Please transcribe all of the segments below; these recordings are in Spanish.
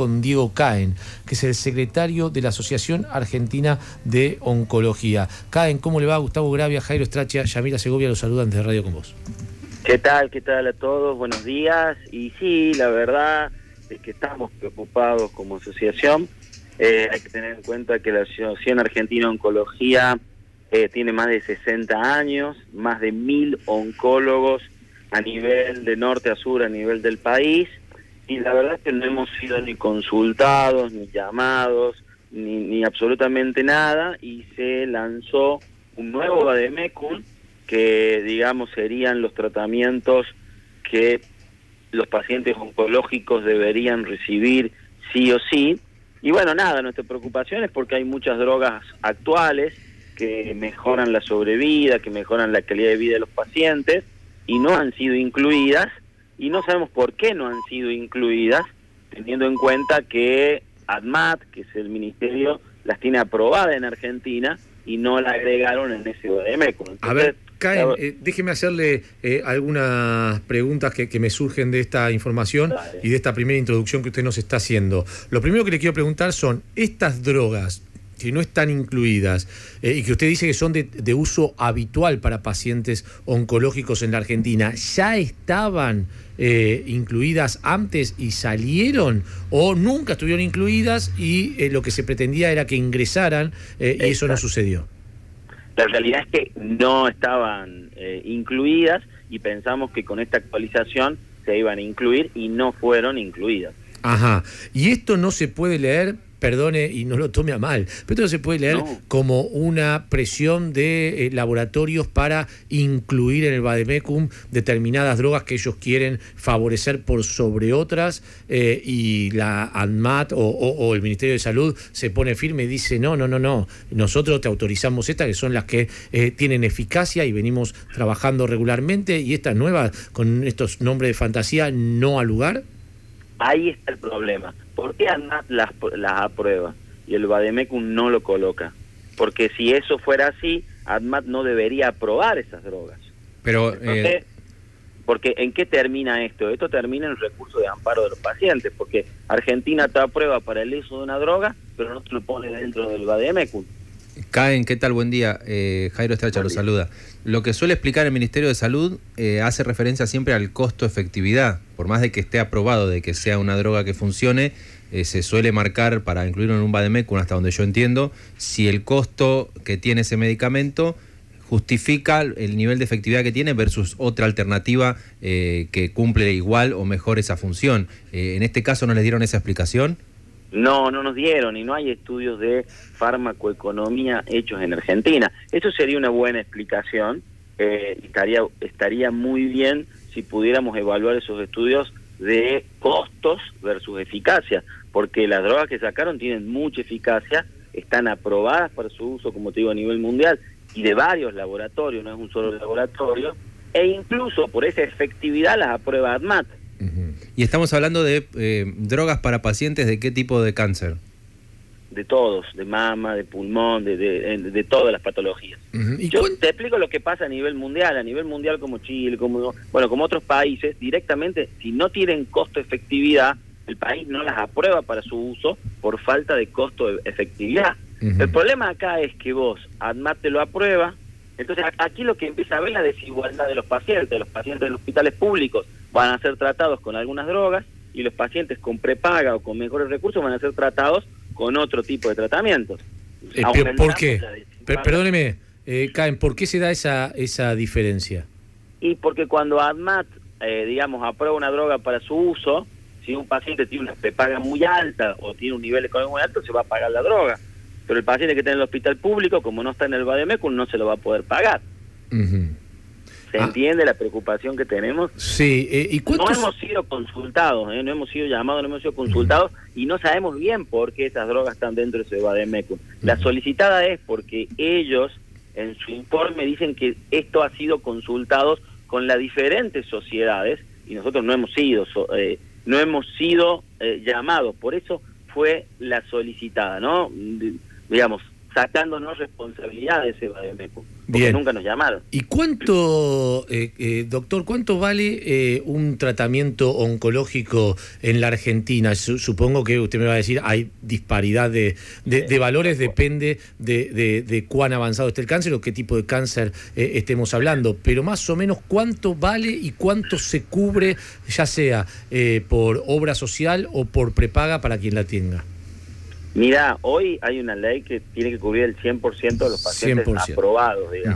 con Diego Cahen, que es el secretario de la Asociación Argentina de Oncología. Cahen, ¿cómo le va? Gustavo Gravia, Jairo Strachia, Yamila Segovia, los saludan desde Radio Con Vos. ¿Qué tal? ¿Qué tal a todos? Buenos días. Y sí, la verdad es que estamos preocupados como asociación. Hay que tener en cuenta que la Asociación Argentina de Oncología tiene más de 60 años, más de 1000 oncólogos a nivel de norte a sur, a nivel del país, y la verdad es que no hemos sido ni consultados, ni llamados, ni absolutamente nada, y se lanzó un nuevo vademecum, que digamos serían los tratamientos que los pacientes oncológicos deberían recibir sí o sí. Y bueno, nada, nuestra preocupación es porque hay muchas drogas actuales que mejoran la sobrevida, que mejoran la calidad de vida de los pacientes, y no han sido incluidas, y no sabemos por qué no han sido incluidas, teniendo en cuenta que ADMAT, que es el ministerio, las tiene aprobadas en Argentina, y no la agregaron en ese vademecum. A ver, Cahen, déjeme hacerle algunas preguntas que me surgen de esta información. Dale. Y de esta primera introducción que usted nos está haciendo. Lo primero que le quiero preguntar son, estas drogas que no están incluidas y que usted dice que son de uso habitual para pacientes oncológicos en la Argentina, ¿ya estaban incluidas antes y salieron, o nunca estuvieron incluidas y lo que se pretendía era que ingresaran y eso no sucedió? La realidad es que no estaban incluidas, y pensamos que con esta actualización se iban a incluir y no fueron incluidas. Ajá. Y esto no se puede leer, perdone y no lo tome a mal, pero esto no se puede leer como una presión de laboratorios para incluir en el vademecum determinadas drogas que ellos quieren favorecer por sobre otras, y la ANMAT o el Ministerio de Salud se pone firme y dice no, nosotros te autorizamos estas que son las que tienen eficacia y venimos trabajando regularmente, y estas nuevas con estos nombres de fantasía no al lugar. Ahí está el problema. ¿Por qué ADMAT las aprueba y el vademecum no lo coloca? Porque si eso fuera así, ADMAT no debería aprobar esas drogas. Pero entonces, porque ¿en qué termina esto? Esto termina en el recurso de amparo de los pacientes, porque Argentina te aprueba para el uso de una droga, pero no te lo pone dentro del vademecum. Cahen, ¿qué tal? Buen día. Jairo Strachia lo saluda. Lo que suele explicar el Ministerio de Salud hace referencia siempre al costo-efectividad. Por más de que esté aprobado de que sea una droga que funcione, se suele marcar para incluirlo en un vademecum, hasta donde yo entiendo, si el costo que tiene ese medicamento justifica el nivel de efectividad que tiene versus otra alternativa que cumple igual o mejor esa función. ¿En este caso no les dieron esa explicación? No nos dieron, y no hay estudios de farmacoeconomía hechos en Argentina. Eso sería una buena explicación. Estaría muy bien si pudiéramos evaluar esos estudios de costos versus eficacia, porque las drogas que sacaron tienen mucha eficacia, están aprobadas para su uso, como te digo, a nivel mundial, y de varios laboratorios, no es un solo laboratorio, e incluso por esa efectividad las aprueba ADMAT. Y estamos hablando de drogas para pacientes de qué tipo de cáncer. De todos, de mama, de pulmón, de todas las patologías. Yo te explico lo que pasa a nivel mundial como Chile, como otros países, directamente, si no tienen costo-efectividad, el país no las aprueba para su uso por falta de costo-efectividad. El problema acá es que vos, ADMAT te lo aprueba, entonces aquí lo que empieza a ver es la desigualdad de los pacientes de los hospitales públicos van a ser tratados con algunas drogas, y los pacientes con prepaga o con mejores recursos van a ser tratados con otro tipo de tratamientos. ¿Por qué? Perdóneme, Cahen, ¿por qué se da esa diferencia? Y porque cuando ADMAT, aprueba una droga para su uso, si un paciente tiene una prepaga muy alta o tiene un nivel económico muy alto, se va a pagar la droga. Pero el paciente que está en el hospital público, como no está en el vademecum, no se lo va a poder pagar. ¿Se entiende la preocupación que tenemos? Sí. ¿Y no hemos sido consultados, no hemos sido llamados, no hemos sido consultados, y no sabemos bien por qué esas drogas están dentro de ese vademecum. La solicitada es porque ellos, en su informe, dicen que esto ha sido consultados con las diferentes sociedades, y nosotros no hemos sido llamados. Por eso fue la solicitada, ¿no? sacándonos responsabilidad de ese Bademecum, porque Bien. nunca nos llamaron. ¿Y cuánto, doctor, cuánto vale un tratamiento oncológico en la Argentina? Supongo que usted me va a decir, hay disparidad de valores, depende de cuán avanzado esté el cáncer o qué tipo de cáncer estemos hablando, pero más o menos cuánto vale y cuánto se cubre, ya sea por obra social o por prepaga para quien la tenga. Mira, hoy hay una ley que tiene que cubrir el 100% de los pacientes 100%. aprobados, digamos.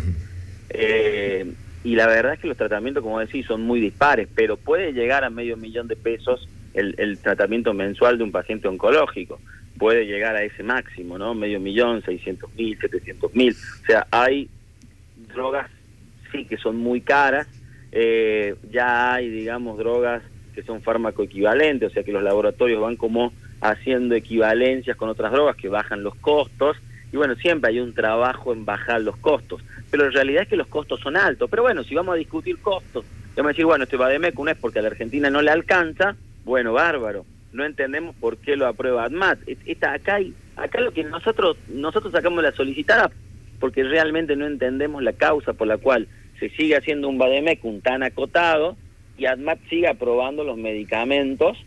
Y la verdad es que los tratamientos, como decís, son muy dispares, pero puede llegar a $500,000 el tratamiento mensual de un paciente oncológico. Puede llegar a ese máximo, ¿no? $500,000, 600,000, 700,000. O sea, hay drogas, sí, que son muy caras. Ya hay, digamos, drogas que son fármaco equivalentes, o sea que los laboratorios van como haciendo equivalencias con otras drogas que bajan los costos, y bueno, siempre hay un trabajo en bajar los costos, pero la realidad es que los costos son altos. Pero bueno, si vamos a discutir costos, vamos a decir, bueno, este Bademecum no es porque a la Argentina no le alcanza, bueno, bárbaro, no entendemos por qué lo aprueba ADMAT. Acá lo que nosotros sacamos la solicitada, porque realmente no entendemos la causa por la cual se sigue haciendo un Bademecum tan acotado y ADMAT sigue aprobando los medicamentos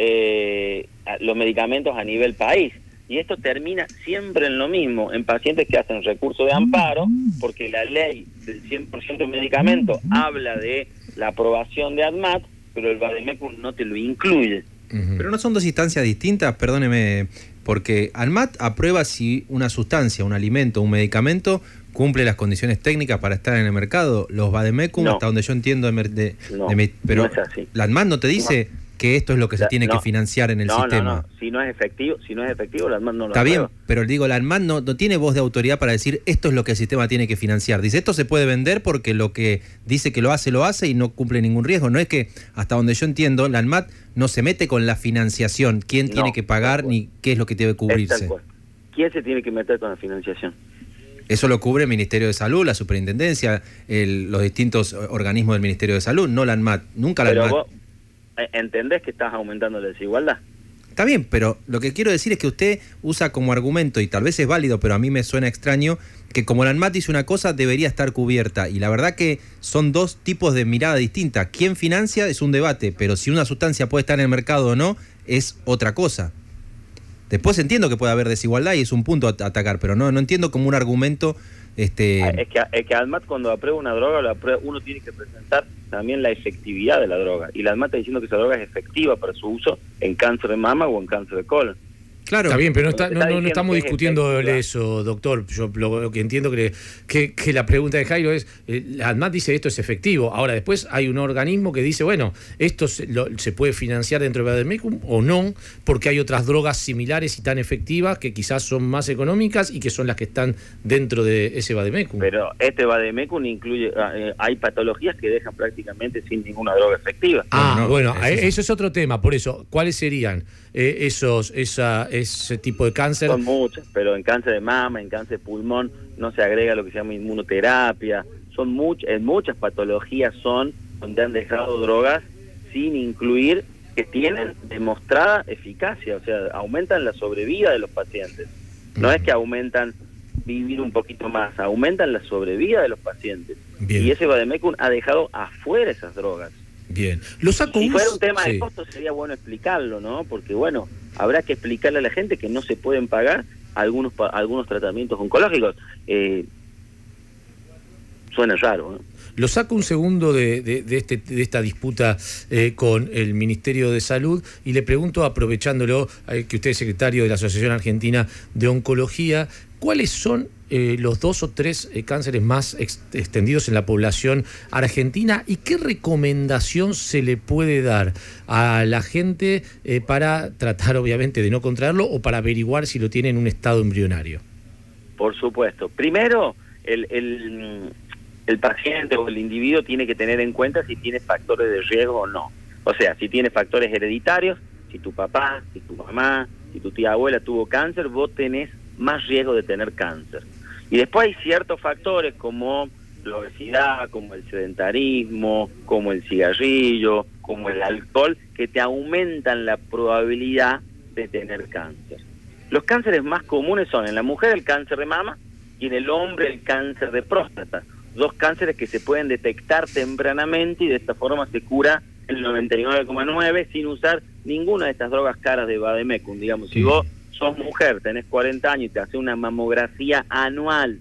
a nivel país. Y esto termina siempre en lo mismo, en pacientes que hacen recurso de amparo, porque la ley del 100% de medicamento habla de la aprobación de ADMAT, pero el Bademecum no te lo incluye. Pero no son dos instancias distintas, perdóneme, porque ADMAT aprueba si una sustancia, un alimento, un medicamento cumple las condiciones técnicas para estar en el mercado. Los Bademecum, No. hasta donde yo entiendo, pero no es así. la ADMAT no te dice que esto es lo que se tiene que financiar en el sistema. No. Si no es efectivo, la ADMAT no lo Está aprueba. bien, pero digo, la ADMAT no tiene voz de autoridad para decir esto es lo que el sistema tiene que financiar. Dice, esto se puede vender porque lo que dice que lo hace y no cumple ningún riesgo. No es que, hasta donde yo entiendo, la ADMAT no se mete con la financiación, quién tiene que pagar ni qué es lo que debe cubrirse. ¿Quién se tiene que meter con la financiación? Eso lo cubre el Ministerio de Salud, la Superintendencia, los distintos organismos del Ministerio de Salud, no la ADMAT. Nunca la ADMAT. Pero vos entendés que estás aumentando la desigualdad. Está bien, pero lo que quiero decir es que usted usa como argumento, y tal vez es válido, pero a mí me suena extraño, que como la ANMAT dice una cosa, debería estar cubierta. Y la verdad que son dos tipos de mirada distintas. ¿Quién financia? Es un debate, pero si una sustancia puede estar en el mercado o no, es otra cosa. Después entiendo que puede haber desigualdad y es un punto a atacar, pero no entiendo como un argumento... Es que ADMAT cuando aprueba una droga, uno tiene que presentar también la efectividad de la droga. Y la ADMAT está diciendo que esa droga es efectiva para su uso en cáncer de mama o en cáncer de colon. Claro. Está bien, pero no estamos discutiendo eso, doctor. Yo lo que entiendo que la pregunta de Jairo es, la ADMAT dice esto es efectivo. Ahora, después hay un organismo que dice, bueno, esto se puede financiar dentro de Bademecum o no, porque hay otras drogas similares y tan efectivas que quizás son más económicas y que son las que están dentro de ese Bademecum. Pero este Bademecum incluye, hay patologías que dejan prácticamente sin ninguna droga efectiva. Eso es otro tema. Por eso, ¿cuáles serían ese tipo de cáncer? Son muchas, pero en cáncer de mama, en cáncer de pulmón, no se agrega lo que se llama inmunoterapia. En muchas patologías donde han dejado drogas sin incluir, que tienen demostrada eficacia, o sea, aumentan la sobrevida de los pacientes. No es que aumentan vivir un poquito más, aumentan la sobrevida de los pacientes. Bien. Y ese Bademecum ha dejado afuera esas drogas. Bien. Si fuera un tema de costo sería bueno explicarlo, ¿no? Porque bueno, habrá que explicarle a la gente que no se pueden pagar algunos tratamientos oncológicos. Suena raro, ¿no? Lo saco un segundo de esta disputa con el Ministerio de Salud y le pregunto, aprovechándolo, que usted es secretario de la Asociación Argentina de Oncología, ¿cuáles son los 2 o 3 cánceres más extendidos en la población argentina y qué recomendación se le puede dar a la gente para tratar, obviamente, de no contraerlo o para averiguar si lo tiene en un estado embrionario? Por supuesto. Primero, el paciente o el individuo tiene que tener en cuenta si tiene factores de riesgo o no. O sea, si tiene factores hereditarios, si tu papá, si tu mamá, si tu tía abuela tuvo cáncer, vos tenés más riesgo de tener cáncer. Y después hay ciertos factores como la obesidad, como el sedentarismo, como el cigarrillo, como el alcohol, que te aumentan la probabilidad de tener cáncer. Los cánceres más comunes son en la mujer el cáncer de mama y en el hombre el cáncer de próstata. 2 cánceres que se pueden detectar tempranamente y de esta forma se cura el 99,9% sin usar ninguna de estas drogas caras de vademecum. Digamos, si vos sos mujer, tenés 40 años y te haces una mamografía anual,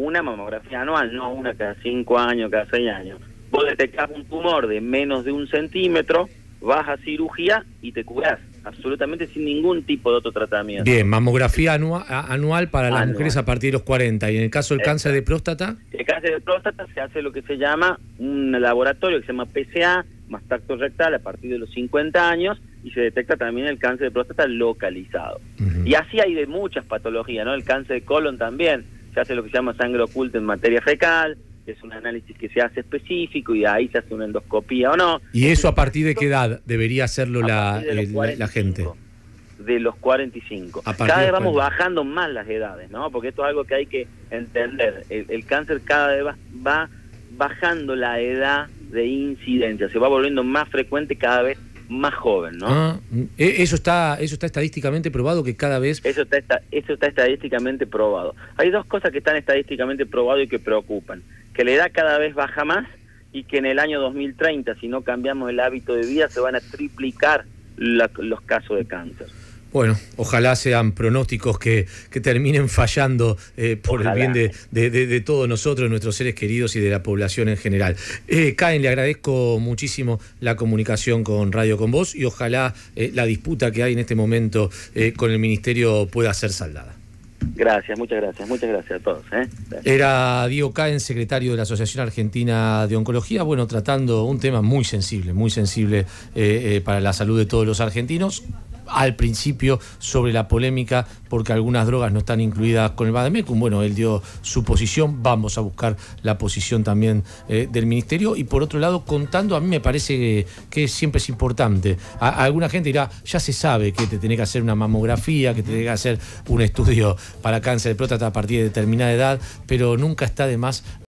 no una cada 5 años, cada 6 años, vos detectás un tumor de menos de 1 centímetro, vas a cirugía y te curás, absolutamente sin ningún tipo de otro tratamiento. Bien, mamografía anual para las mujeres a partir de los 40. ¿Y en el caso del cáncer de próstata? El cáncer de próstata se hace lo que se llama un laboratorio que se llama PSA, más tacto rectal, a partir de los 50 años, y se detecta también el cáncer de próstata localizado. Y así hay de muchas patologías, ¿no? El cáncer de colon también, se hace lo que se llama sangre oculta en materia fecal, es un análisis que se hace específico y de ahí se hace una endoscopía o no. ¿Y eso a partir de qué edad debería hacerlo la gente? De los 45. Cada vez vamos bajando más las edades, ¿no? Porque esto es algo que hay que entender. El cáncer cada vez va bajando la edad de incidencia, se va volviendo más frecuente cada vez más joven, ¿no? Eso está estadísticamente probado, que cada vez... Eso está estadísticamente probado. Hay 2 cosas que están estadísticamente probadas y que preocupan. Que la edad cada vez baja más y que en el año 2030, si no cambiamos el hábito de vida, se van a triplicar los casos de cáncer. Bueno, ojalá sean pronósticos que terminen fallando por el bien de todos nosotros, nuestros seres queridos y de la población en general. Caen, le agradezco muchísimo la comunicación con Radio Con Vos y ojalá la disputa que hay en este momento con el Ministerio pueda ser saldada. Gracias, muchas gracias a todos. Gracias. Era Diego Caen, secretario de la Asociación Argentina de Oncología, bueno, tratando un tema muy sensible para la salud de todos los argentinos. Al principio sobre la polémica porque algunas drogas no están incluidas con el vademecum. Bueno, él dio su posición, vamos a buscar la posición también del Ministerio. Y por otro lado, contando, a mí me parece que siempre es importante. Alguna gente dirá, ya se sabe que te tenés que hacer una mamografía, que te tenés que hacer un estudio para cáncer de próstata a partir de determinada edad, pero nunca está de más